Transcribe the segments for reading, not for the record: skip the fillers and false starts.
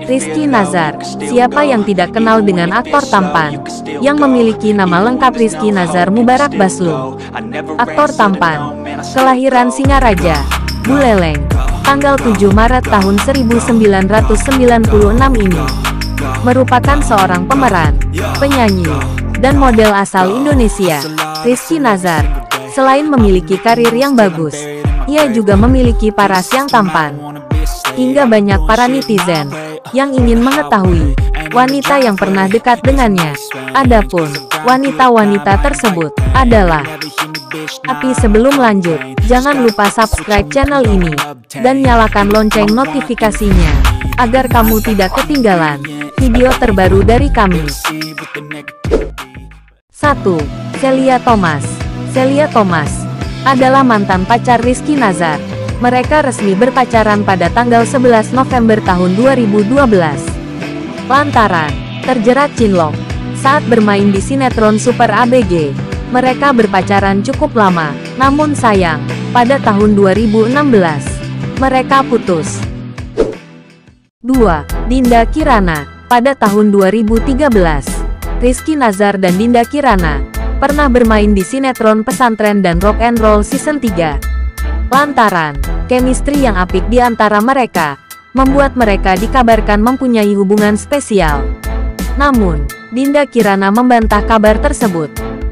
Rizky Nazar, siapa yang tidak kenal dengan aktor tampan yang memiliki nama lengkap Rizky Nazar Mubarak Baslu. Aktor tampan, kelahiran Singaraja, Buleleng, tanggal 7 Maret tahun 1996 ini, merupakan seorang pemeran, penyanyi, dan model asal Indonesia. Rizky Nazar, selain memiliki karir yang bagus, ia juga memiliki paras yang tampan. Hingga banyak para netizen yang ingin mengetahui wanita yang pernah dekat dengannya. Adapun wanita-wanita tersebut adalah. Tapi sebelum lanjut, jangan lupa subscribe channel ini dan nyalakan lonceng notifikasinya agar kamu tidak ketinggalan video terbaru dari kami. 1. Celia Thomas. Celia Thomas adalah mantan pacar Rizky Nazar. Mereka resmi berpacaran pada tanggal 11 November tahun 2012. Lantaran terjerat cinlok saat bermain di sinetron Super ABG. Mereka berpacaran cukup lama, namun sayang, pada tahun 2016, mereka putus. 2. Dinda Kirana. Pada tahun 2013, Rizky Nazar dan Dinda Kirana pernah bermain di sinetron Pesantren dan Rock and Roll Season 3. Lantaran chemistry yang apik di antara mereka, membuat mereka dikabarkan mempunyai hubungan spesial. Namun, Dinda Kirana membantah kabar tersebut.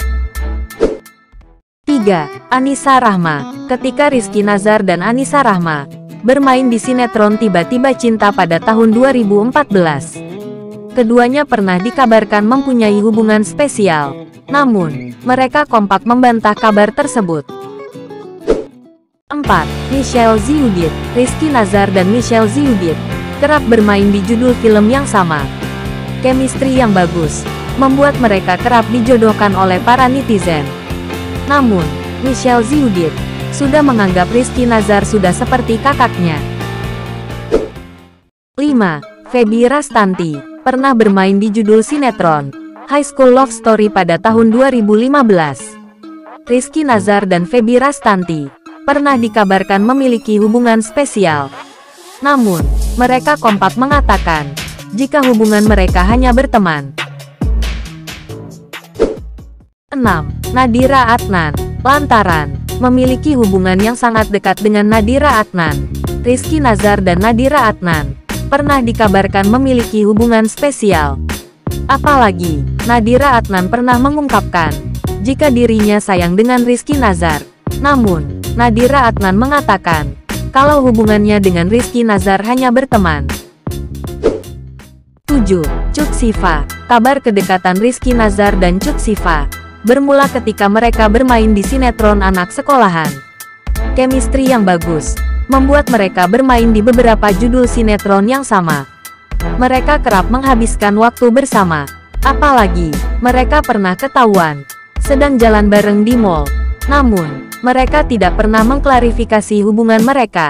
3. Anissa Rahma. Ketika Rizky Nazar dan Anissa Rahma bermain di sinetron Tiba-Tiba Cinta pada tahun 2014, keduanya pernah dikabarkan mempunyai hubungan spesial. Namun, mereka kompak membantah kabar tersebut. 4. Michelle Ziudit. Rizky Nazar dan Michelle Ziudit kerap bermain di judul film yang sama. Chemistry yang bagus membuat mereka kerap dijodohkan oleh para netizen. Namun, Michelle Ziudit sudah menganggap Rizky Nazar sudah seperti kakaknya. 5. Feby Rastanti pernah bermain di judul sinetron High School Love Story pada tahun 2015. Rizky Nazar dan Feby Rastanti pernah dikabarkan memiliki hubungan spesial. Namun, mereka kompak mengatakan jika hubungan mereka hanya berteman. 6. Nadira Adnan. Lantaran memiliki hubungan yang sangat dekat dengan Nadira Adnan, Rizky Nazar dan Nadira Adnan pernah dikabarkan memiliki hubungan spesial. Apalagi, Nadira Adnan pernah mengungkapkan jika dirinya sayang dengan Rizky Nazar. Namun, Nadira Adnan mengatakan kalau hubungannya dengan Rizky Nazar hanya berteman. 7. Cut Siva. Kabar kedekatan Rizky Nazar dan Cut Siva bermula ketika mereka bermain di sinetron anak sekolahan. Chemistry yang bagus membuat mereka bermain di beberapa judul sinetron yang sama. Mereka kerap menghabiskan waktu bersama. Apalagi, mereka pernah ketahuan sedang jalan bareng di mall. Namun, mereka tidak pernah mengklarifikasi hubungan mereka.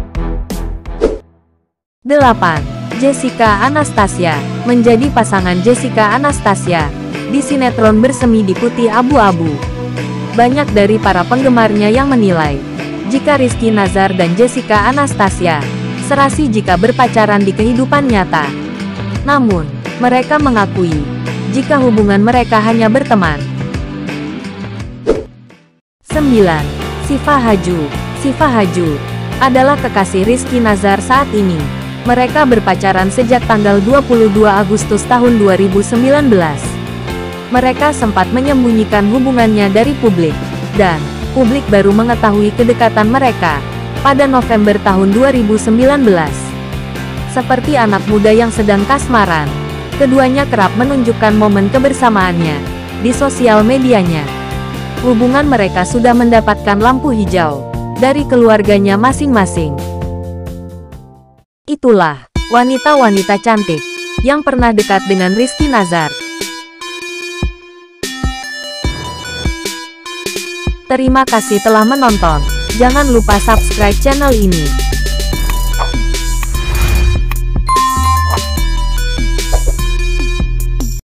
8. Jessica Anastasia. Menjadi pasangan Jessica Anastasia di sinetron Bersemi di Putih Abu-Abu. Banyak dari para penggemarnya yang menilai jika Rizky Nazar dan Jessica Anastasia serasi jika berpacaran di kehidupan nyata. Namun, mereka mengakui jika hubungan mereka hanya berteman. 9. Siva Haju. Siva Haju adalah kekasih Rizky Nazar saat ini. Mereka berpacaran sejak tanggal 22 Agustus tahun 2019. Mereka sempat menyembunyikan hubungannya dari publik, dan publik baru mengetahui kedekatan mereka pada November tahun 2019. Seperti anak muda yang sedang kasmaran, keduanya kerap menunjukkan momen kebersamaannya di sosial medianya. Hubungan mereka sudah mendapatkan lampu hijau dari keluarganya masing-masing. Itulah wanita-wanita cantik yang pernah dekat dengan Rizky Nazar. Terima kasih telah menonton. Jangan lupa subscribe channel ini